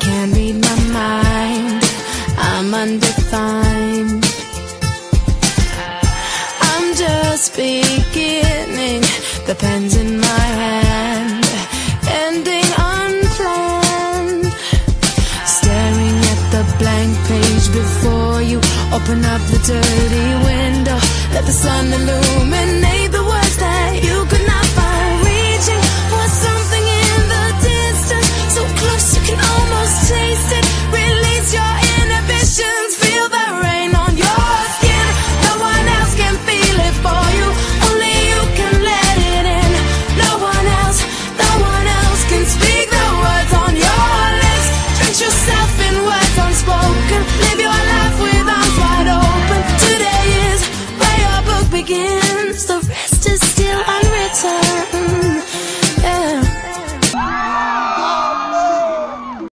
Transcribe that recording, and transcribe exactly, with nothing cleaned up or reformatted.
can't read my mind, I'm undefined. I'm just beginning, the pen's in my hand, ending unplanned. Staring at the blank page before you, open up the dirty window, let the sun illuminate the words that you could not find. Reaching for something in the distance, so close you can almost taste it. Release your inhibitions, feel the rain on your skin. No one else can feel it for you, only you can let it in. No one else, no one else can speak the words on your lips. Drench yourself in words unspoken, live your life with arms wide open. Today is where your book begins. The